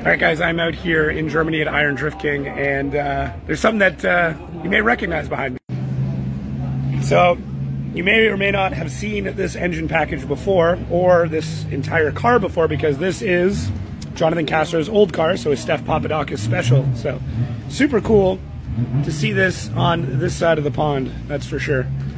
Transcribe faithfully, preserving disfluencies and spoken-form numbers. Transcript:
Alright guys, I'm out here in Germany at Iron Drift King, and uh, there's something that uh, you may recognize behind me. So, you may or may not have seen this engine package before, or this entire car before, because this is Jonathan Castro's old car, so a Steph Papadakis special. So, super cool to see this on this side of the pond, that's for sure.